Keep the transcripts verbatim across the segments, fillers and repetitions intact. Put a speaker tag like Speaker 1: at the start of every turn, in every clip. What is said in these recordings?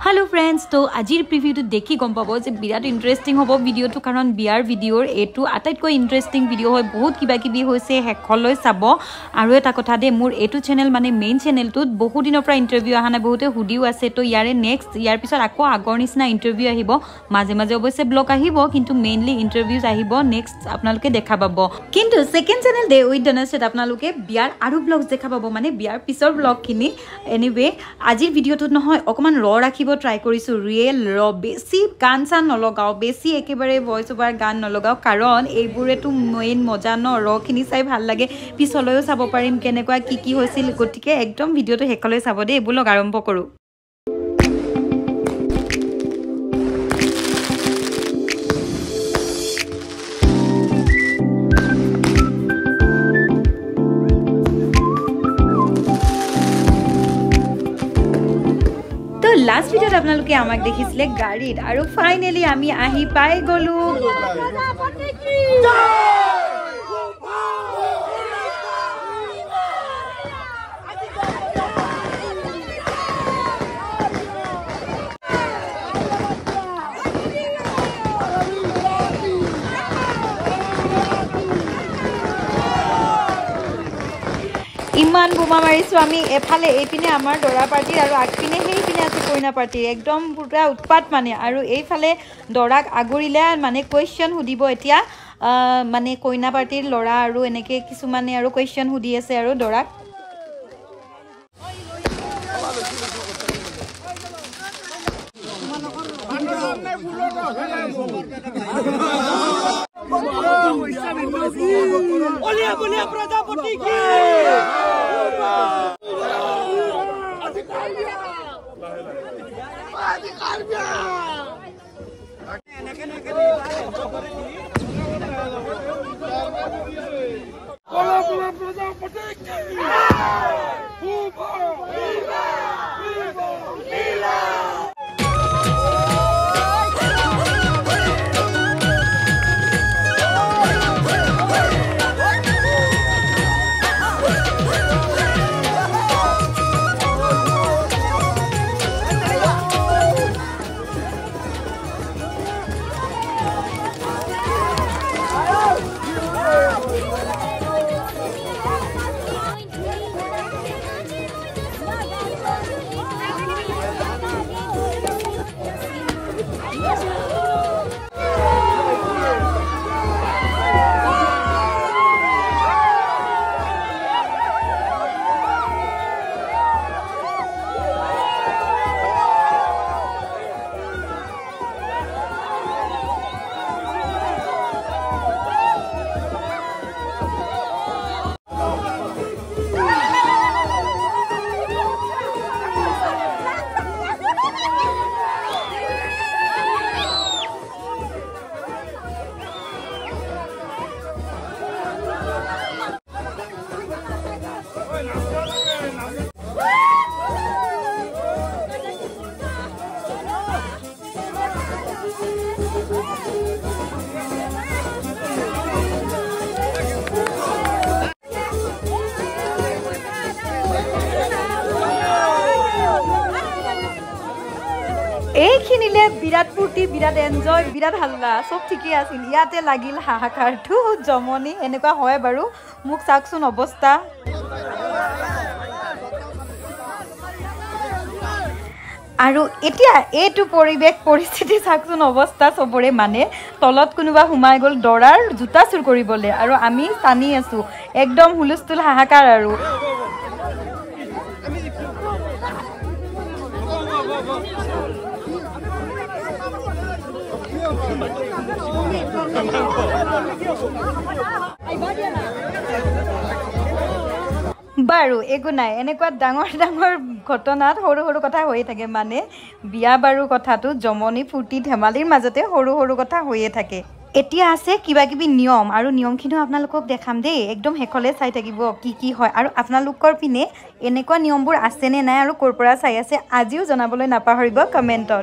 Speaker 1: Hello friends तो आजिर प्रिव्यूটো देखि गम पाबो जे बिराट इंटरेस्टिंग होबो भिडिओটো कारण बियार भिडिओर एटु आटाइतকৈ इंटरेस्टिंग भिडिओ হয় বহুত কিবা কিবি হৈছে হেকলৈ চাবো আৰু এটা কথা দে মোৰ এটু চ্যানেল মানে মেইন চ্যানেলটোত বহুত দিনৰ পৰা ইন্টাৰভিউ আহা নাই বহুতে হুডিও আছে তো ইয়াৰে নেক্সট ইয়াৰ পিছত আকৌ আগৰ নিচিনা ইন্টাৰভিউ আহিব মাঝে মাঝে অবশ্যই ব্লগ আহিব কিন্তু মেইনলি ইন্টাৰভিউজ আহিব নেক্সট আপোনালোকে দেখা পাবো কিন্তু সেকেন্ড চ্যানেল দে উইথ ধনশ্ৰীত আপোনালোকে বিয়াৰ আৰু ব্লগছ দেখা পাবো মানে বিয়াৰ পিছৰ ব্লগ কিনি এনিৱে আজিৰ ভিডিওটোত নহয় অকমান ৰ ৰাখিব ট্রাই কৰিছো ৰিয়েল ৰ বেছি গান চান নলগাও বেছি একেবাৰে ভয়েস ওভার গান নলগাও কাৰণ এইবোৰেটো মেইন মজা ন ৰ খিনি চাই ভাল লাগে পিছলৈও চাব পাৰিম কেনেকুৱা কি কি হৈছিল গতিকে একদম ভিডিওটো হেকলৈ চাব দে এইবোৰ লগ আৰম্ভ কৰো लास्ट भिडिओत आपनालोके आमाक देखिছিলে गाड़ीत आरो फाइनली आमी आही पाइ गलु ইমান বোমা মাৰিছো আমি এফালে এইপিনে আমাৰ দৰা পাৰ্টি আৰু আগপিনে সেইপিনে আছে কইনা পাৰ্টি একদম পুৰা উৎপাত মানে আৰু এইফালে দৰাক আগৰিলে মানে কোৱেশ্চন হুদিব এতিয়া মানে কইনা পাৰ্টিৰ লৰা আৰু এনেকে কিছু মানে আৰু কোৱেশ্চন হুদি আছে আৰু দৰাক
Speaker 2: Olha, olha Prajapati ki
Speaker 1: এইখিনিলে বিৰাট ফুৰ্তি বিৰাট এনজয় বিৰাট হাল্লা সব ঠিকই আছিল ইয়াতে লাগিল হাহাকাৰটো জমনি এনেকুৱা হয় বাৰু মুখ চাকচোন অৱস্থা আৰু এতিয়া এইটো পৰিবেশ পৰিস্থিতি চাকচোন অৱস্থা সবৰে মানে তলত কোনোবা হুমাই গল দৰাৰ জুতা চুৰ কৰিবলে আৰু আমি টানি আছো একদম হুলস্থুল হাহাকাৰ আৰু বাৰু একো নাই এনেকুৱা ডাঙৰ ডাঙৰ ঘটনাত সৰু সৰু কথা হৈ থাকে মানে বিয়া বাৰু কথাটো জমনি ফুৰ্তি ধেমালিৰ মাজতে সৰু সৰু কথা হৈয়ে থাকে এতিয়া আছে কিবা কিবি নিয়ম আৰু নিয়মখিনিও আপোনালোকক দেখাম দেই একদম হেকলে চাই থাকিব কি কি হয় আৰু আপোনালোকৰ পিনে এনেকুৱা নিয়মবোৰ আছে নে নাই আৰু ক'ৰ পৰা চাই আছে আজিও জনাবলৈ নাপাহৰিব কমেন্টত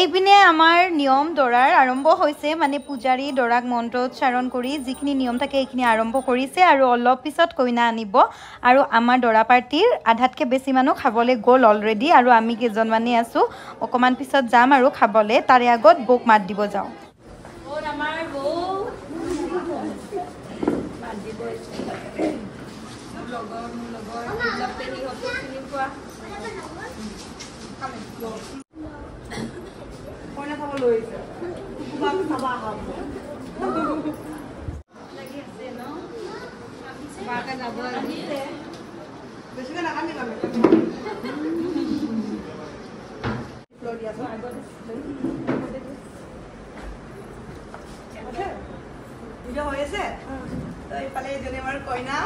Speaker 1: এইপিনে আমাৰ নিয়ম দৰাৰ আৰম্ভ হৈছে মানে পূজাৰী দৰাক মন্ত্ৰ উচ্চাৰণ কৰি যিখিনি নিয়ম থাকে এইখিনি আৰম্ভ কৰিছে আৰু অলপ পিছত কইনা আনিব আৰু আমাৰ দৰা পাৰ্টিৰ আধাতকৈ বেছি মানুহ খাবলৈ গ'ল অলৰেডি আৰু আমি কেইজনমানে আছোঁ অকণমান পিছত যাম আৰু খাবলৈ তাৰে আগত বৌক মাত দিব যাওঁ
Speaker 2: কইনা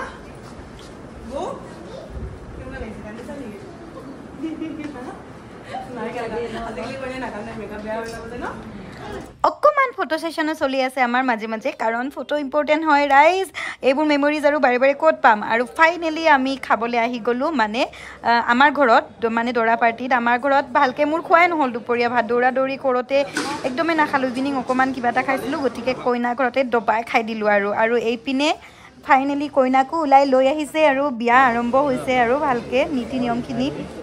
Speaker 1: অকণমান ফটো সেশনো চলি আছে আমাৰ মাজে মাজে কাৰণ ফটো ইম্পৰ্টেণ্ট হয় ৰাইজ এইবোৰ মেমৰিজ আৰু বাৰে বাৰে ক'ত পাম আৰু ফাইনেলি আমি খাবলৈ আহি গ'লোঁ মানে আমাৰ ঘৰত মানে দৰা পাৰ্টিত আমাৰ ঘৰত ভালকৈ মোৰ খোৱাই নহ'ল দুপৰীয়া ভাত দৌৰা দৌৰি কৰোঁতে একদমেই নাখালোঁ ইভিনিং অকণমান কিবা এটা খাইছিলোঁ গতিকে কইনা ঘৰতে দবাই খাই দিলোঁ আৰু আৰু এইপিনে ফাইনেলি কইনাকো ওলাই লৈ আহিছে আৰু বিয়া আৰম্ভ হৈছে আৰু ভালকৈ নীতি নিয়মখিনি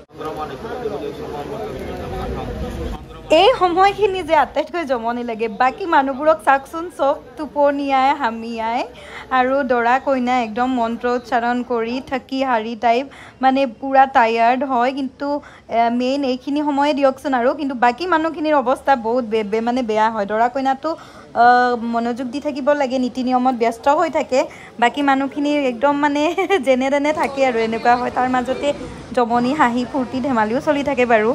Speaker 1: এই সময়খিনি যে আটাইতকৈ জমনি লাগে বাকী মানুহবোৰক চাওকচোন চব টোপনিয়াই হামিয়াই আৰু দৰা কইনা একদম মন্ত্ৰ উচ্চাৰণ কৰি থাকি হাৰি টাইপ মানে পূৰা টায়াৰ্ড হয় কিন্তু মেইন এইখিনি সময়ে দিয়কচোন আৰু কিন্তু বাকী মানুহখিনিৰ অৱস্থা বহুত বে মানে বেয়া হয় দৰা কইনাটো মনোযোগ দি থাকিব লাগে নীতি নিয়মত ব্যস্ত হৈ থাকে বাকী মানুহখিনি একদম মানে যেনে তেনে থাকে আৰু এনেকুৱা হয় তাৰ মাজতে জমনি হাঁহি ফূৰ্তি ধেমালিও চলি থাকে বাৰু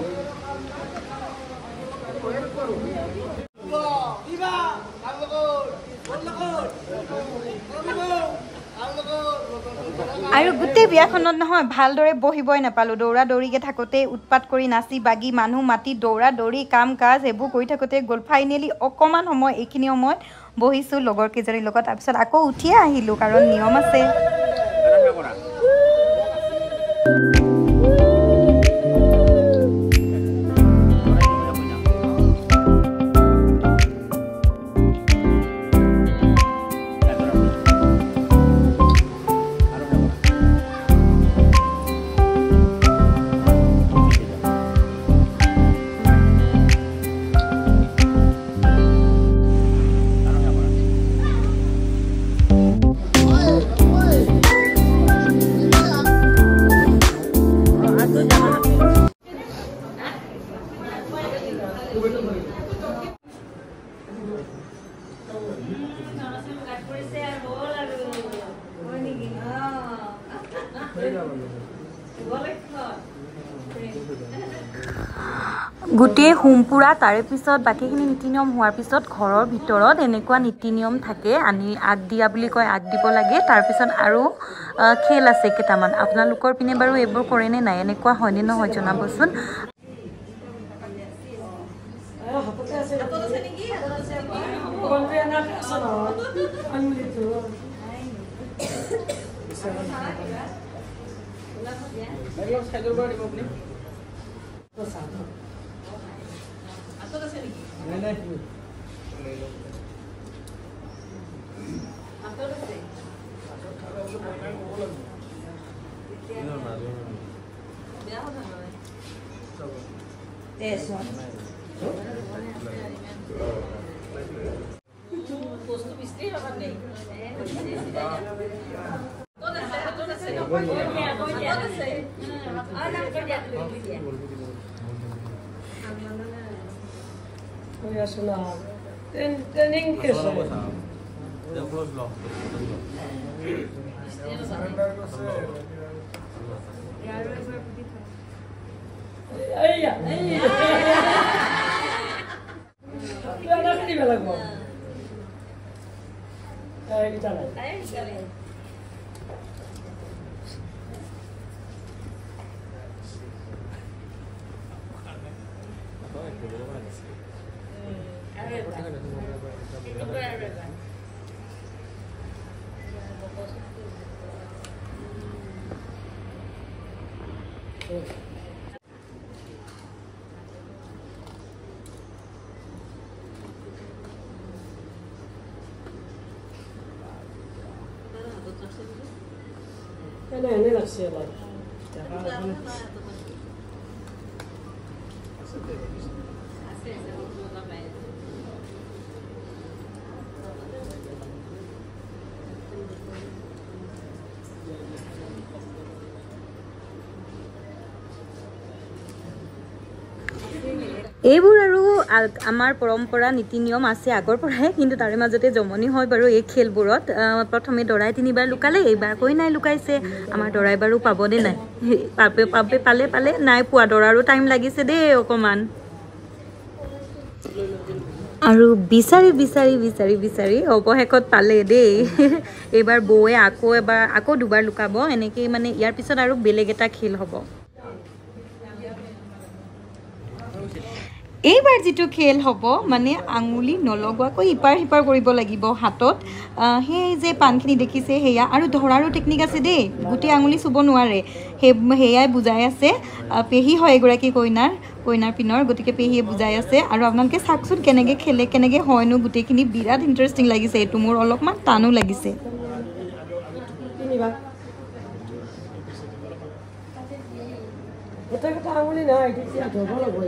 Speaker 1: আৰু গোটেই বিয়াখনত নহয় ভালদৰে বহিবই নাপালোঁ দৌৰা দৌৰিকৈ থাকোঁতে উৎপাত কৰি নাচি বাগি মানুহ মাতি দৌৰা দৌৰি কাম কাজ এইবোৰ কৰি থাকোঁতে গ'ল ফাইনেলি অকণমান সময় এইখিনি সময়ত বহিছোঁ লগৰ কেইজনীৰ লগত তাৰপিছত আকৌ উঠিয়ে আহিলোঁ কাৰণ নিয়ম আছে গোটেই হোমপুৰা তাৰে পিছত বাকীখিনি নীতি নিয়ম হোৱাৰ পিছত ঘৰৰ ভিতৰত এনেকুৱা নীতি নিয়ম থাকে আনি আগ দিয়া বুলি কয় আগ দিব লাগে তাৰপিছত আৰু খেল আছে কেইটামান আপোনালোকৰ পিনে বাৰু এইবোৰ কৰেনে নাই এনেকুৱা হয়নে নহয় জনাবচোন Eso. Posto vestido também. Toda série, toda série. Toda série. Ah, não, projeto do dia.
Speaker 2: Olha só lá. Tem tem ninguém que sabe.
Speaker 3: Eu vou lá.
Speaker 2: Aí, aí. Jangan kali belagu. Ayo jalan.
Speaker 1: Ayo jalan.
Speaker 2: এনে এনে লাগছে অলপ
Speaker 1: এইবোৰ আৰু আমাৰ পৰম্পৰা নীতি নিয়ম আছে আগৰ পৰাই কিন্তু তাৰে মাজতে জমনি হয় বাৰু এই খেলবোৰত প্ৰথমে দৰাই তিনিবাৰ লুকালে এইবাৰ কইনাই লুকাইছে আমাৰ দৰাই বাৰু পাবনে নাই পাবে পাবে পালে পালে নাই পোৱা দৰাৰো টাইম লাগিছে দেই অকমান আৰু বিচাৰি বিচাৰি বিচাৰি বিচাৰি অৱশেষত পালে দেই এইবাৰ বৌয়ে আকৌ এবাৰ আকৌ দুবাৰ লুকাব এনেকৈ মানে ইয়াৰ পিছত আৰু বেলেগ এটা খেল হ'ব এইবাৰ যেটো খেল হ'ব মানে আঙুলি নলগোৱাকৈ ইপাৰ হিপাৰ কৰিব লাগিব হাতত সেই যে পানখিনি দেখিছে হেয়া আৰু ধৰাৰো টেকনিক আছে দেই গোটেই আঙুলি চুব নোৱাৰে সেই হেয়াই বুজাই আছে পেহী হয় এগৰাকী কইনাৰ কইনাৰ পিনৰ গতিকে পেহীয়ে বুজাই আছে আৰু আপোনালোকে চাওকচোন কেনেকৈ খেলে কেনেকৈ হয়নো গোটেইখিনি বিৰাট ইণ্টাৰেষ্টিং লাগিছে এইটো মোৰ অলপমান টানো লাগিছে
Speaker 2: এটা কথা আঙুলি নাই তেতিয়া ধৰব লাগব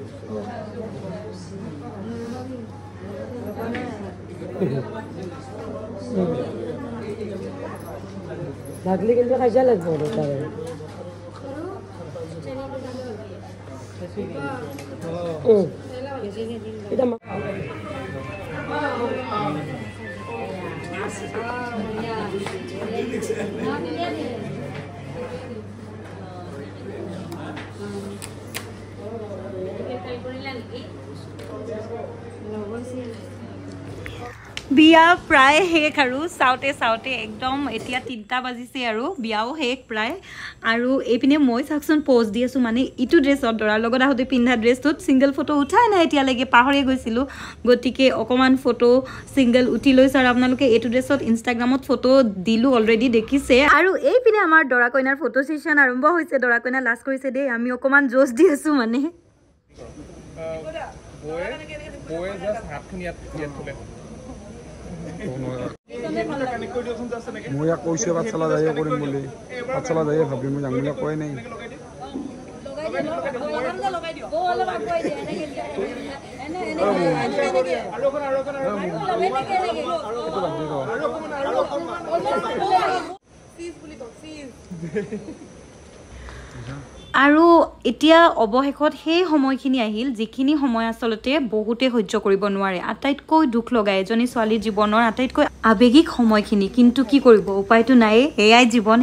Speaker 2: লাগলি কিন্তু খাইছা লাগব তাৰে এটা
Speaker 1: বিয়া প্ৰায় শেষ আৰু চাওঁতে চাওঁতে একদম এতিয়া তিনিটা বাজিছে আৰু বিয়াও শেষ প্ৰায় আৰু এইপিনে মই চাওকচোন প'জ দি আছোঁ মানে ইটো ড্ৰেছত দৰাৰ লগত আহোঁতে পিন্ধা ড্ৰেছটোত ছিংগল ফটো উঠাই নাই এতিয়ালৈকে পাহৰি গৈছিলোঁ গতিকে অকণমান ফটো ছিংগল উঠি লৈছোঁ আৰু আপোনালোকে এইটো ড্ৰেছত ইনষ্টাগ্ৰামত ফটো দিলোঁ অলৰেডি দেখিছে আৰু এইপিনে আমাৰ দৰা কইনাৰ ফটো ছেশ্যন আৰম্ভ হৈছে দৰা কইনা লাজ কৰিছে দেই আমি অকণমান জোচ দি আছোঁ মানে
Speaker 4: মই কৈছোঁ পাঠশালা যায়ে কৰিম বুলি পাঠশালা যায়ে ভাবি মই যাম বুলি কোৱাই নাই
Speaker 1: আৰু এতিয়া অৱশেষত সেই সময়খিনি আহিল যিখিনি সময় আচলতে বহুতে সহ্য কৰিব নোৱাৰে আটাইতকৈ দুখ লগা এজনী ছোৱালীৰ জীৱনৰ আটাইতকৈ আৱেগিক সময়খিনি কিন্তু কি কৰিব উপায়টো নাই এয়াই জীৱন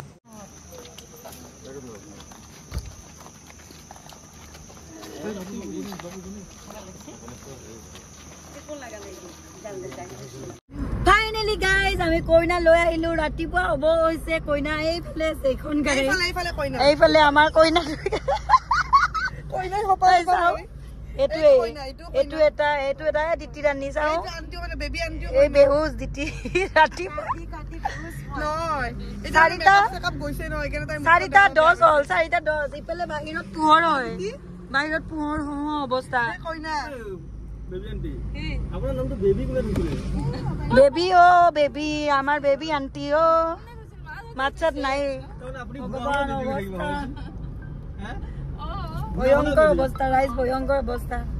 Speaker 1: ফাইনালি গাইজ আমি কইনা লৈ আহিলো ৰাতিপুৱা হ'ব হৈছে কইনা এইফালে আছে এখন গাড়ী এইফালে আমাৰ কইনা কইনা হপাই চাও এটুৱে এটু এটা এটু এটা দিতি ৰানি চাও এই বেহুজ দিতি ৰাতিপুৱা নহয় চাৰিটা চাৰিটা দহ হ'ল চাৰিটা দহ এইফালে বাহিৰত পোহৰ হয় বাহিৰত পোহৰ হওঁ অৱস্থা কইনা
Speaker 3: আপনার নাম তো বেবি কোনে দিছিলে
Speaker 1: বেবি ও বেবি আমার বেবি আন্টি ও মাছাত নাই
Speaker 3: তাহলে আপনি ভগবান অবস্থা
Speaker 1: হ্যাঁ ভয়ঙ্কর অবস্থা রাইস ভয়ঙ্কর অবস্থা